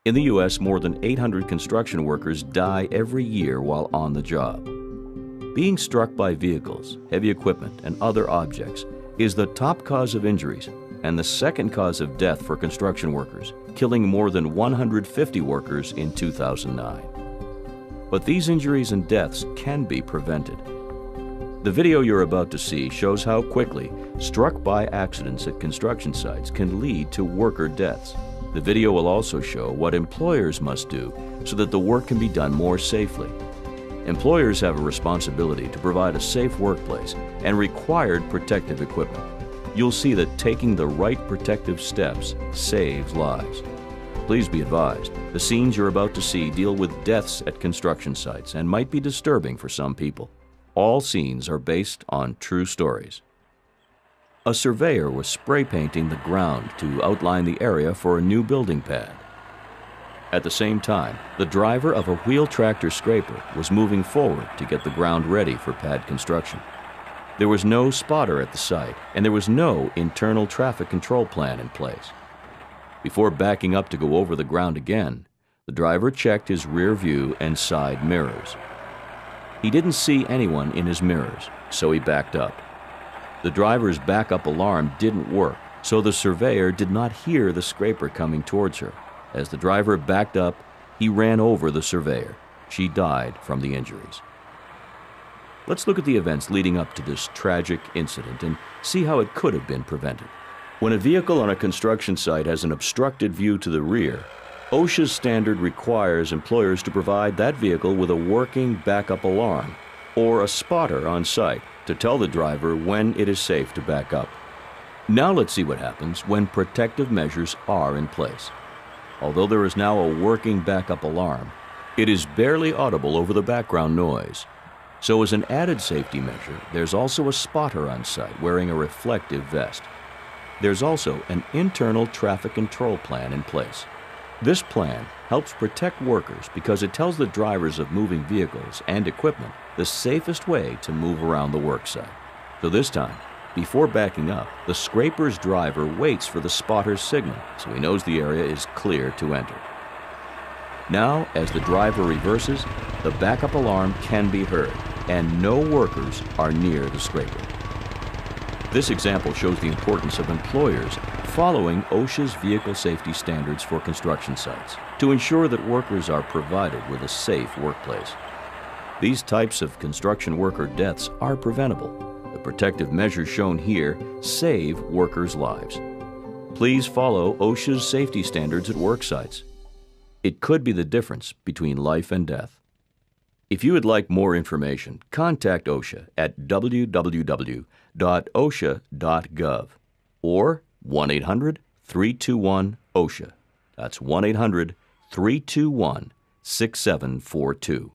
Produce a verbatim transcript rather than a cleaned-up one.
In the U S, more than eight hundred construction workers die every year while on the job. Being struck by vehicles, heavy equipment, and other objects is the top cause of injuries and the second cause of death for construction workers, killing more than one hundred fifty workers in two thousand nine. But these injuries and deaths can be prevented. The video you're about to see shows how quickly struck-by accidents at construction sites can lead to worker deaths. The video will also show what employers must do so that the work can be done more safely. Employers have a responsibility to provide a safe workplace and required protective equipment. You'll see that taking the right protective steps saves lives. Please be advised, the scenes you're about to see deal with deaths at construction sites and might be disturbing for some people. All scenes are based on true stories. A surveyor was spray painting the ground to outline the area for a new building pad. At the same time, the driver of a wheel tractor scraper was moving forward to get the ground ready for pad construction. There was no spotter at the site, and there was no internal traffic control plan in place. Before backing up to go over the ground again, the driver checked his rear view and side mirrors. He didn't see anyone in his mirrors, so he backed up. The driver's backup alarm didn't work, so the surveyor did not hear the scraper coming towards her. As the driver backed up, he ran over the surveyor. She died from the injuries. Let's look at the events leading up to this tragic incident and see how it could have been prevented. When a vehicle on a construction site has an obstructed view to the rear, OSHA's standard requires employers to provide that vehicle with a working backup alarm or a spotter on site to tell the driver when it is safe to back up. Now let's see what happens when protective measures are in place. Although there is now a working backup alarm, it is barely audible over the background noise. So as an added safety measure, there's also a spotter on site wearing a reflective vest. There's also an internal traffic control plan in place. This plan helps protect workers because it tells the drivers of moving vehicles and equipment the safest way to move around the worksite. So this time, before backing up, the scraper's driver waits for the spotter's signal so he knows the area is clear to enter. Now, as the driver reverses, the backup alarm can be heard, and no workers are near the scraper. This example shows the importance of employers following OSHA's vehicle safety standards for construction sites to ensure that workers are provided with a safe workplace. These types of construction worker deaths are preventable. The protective measures shown here save workers' lives. Please follow OSHA's safety standards at work sites. It could be the difference between life and death. If you would like more information, contact OSHA at w w w dot osha dot gov or one eight hundred, three two one, OSHA. That's one eight hundred, three two one, six seven four two.